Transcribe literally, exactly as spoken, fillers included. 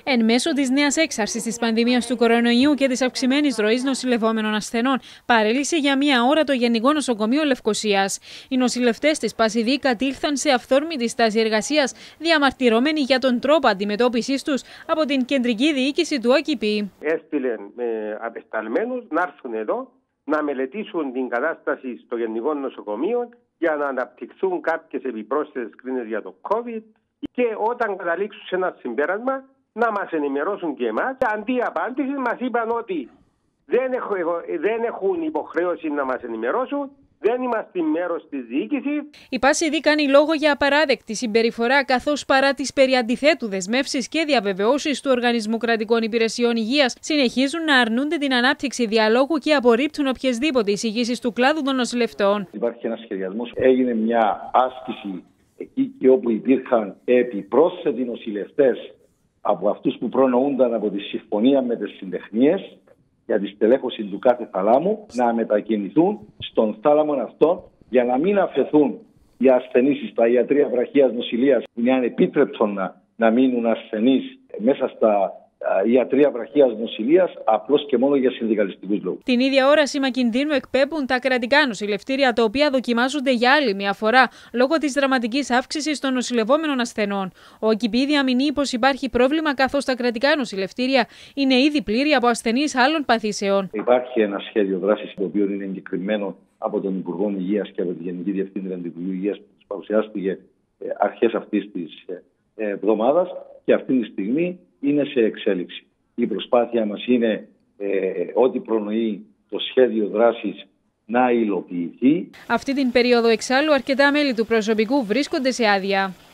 Εν μέσω της νέας έξαρσης της πανδημίας του κορονοϊού και της αυξημένης ροής νοσηλευόμενων ασθενών, παρέλυσε για μία ώρα το Γενικό Νοσοκομείο Λευκωσίας. Οι νοσηλευτές της Πασιδή κατήλθαν σε αυθόρμητη στάση εργασίας, διαμαρτυρώμενοι για τον τρόπο αντιμετώπισης τους από την κεντρική διοίκηση του ΑΚΠ. Έστειλαν με απεσταλμένους να έρθουν εδώ να μελετήσουν την κατάσταση στο Γενικό Νοσοκομείο για να αναπτυχθούν κάποιες επιπρόσθετες κρίνες για το COVID και όταν καταλήξουν σε ένα συμπέρασμα να μας ενημερώσουν και εμάς. Αντί απάντηση μας είπαν ότι δεν, έχω, δεν έχουν υποχρέωση να μας ενημερώσουν, δεν είμαστε μέρος της διοίκησης. Η Πασιδή κάνει λόγο για απαράδεκτη συμπεριφορά, καθώς παρά τις περί αντιθέτου δεσμεύσεις και διαβεβαιώσεις του Οργανισμού Κρατικών Υπηρεσιών Υγείας, συνεχίζουν να αρνούνται την ανάπτυξη διαλόγου και απορρίπτουν οποιασδήποτε εισηγήσεις του κλάδου των νοσηλευτών. Υπάρχει ένας σχεδιασμός. Έγινε μια άσκηση εκεί και όπου υπήρχαν επιπρόσθετοι νοσηλευτές από αυτούς που προνοούνταν από τη συμφωνία με τις συντεχνίες για τη στελέχωση του κάθε θαλάμου, να μετακινηθούν στον θάλαμο αυτό για να μην αφαιθούν οι ασθενείς στα ιατρεία βραχίας νοσηλείας. Είναι ανεπίτρεπτο να, να μείνουν ασθενείς μέσα στα ιατρεία βραχίας νοσηλείας απλώς και μόνο για συνδικαλιστικούς λόγους. Την ίδια ώρα σήμα κινδύνου εκπέμπουν τα κρατικά νοσηλευτήρια, τα οποία δοκιμάζονται για άλλη μια φορά λόγω της δραματικής αύξησης των νοσηλευόμενων ασθενών. Ο ΑΚΠ διαμηνύει πως υπάρχει πρόβλημα, καθώς τα κρατικά νοσηλευτήρια είναι ήδη πλήρη από ασθενείς άλλων παθήσεων. Υπάρχει ένα σχέδιο δράσης το οποίο είναι εγκεκριμένο από τον Υπουργό Υγείας και από τη Γενική Διευθύντρια του Υπουργείου Υγείας που τους παρουσιάστηκε αρχές αυτής της εβδομάδας και αυτή τη στιγμή είναι σε εξέλιξη. Η προσπάθεια μας είναι ε, ό,τι προνοεί το σχέδιο δράσης να υλοποιηθεί. Αυτή την περίοδο εξάλλου αρκετά μέλη του προσωπικού βρίσκονται σε άδεια.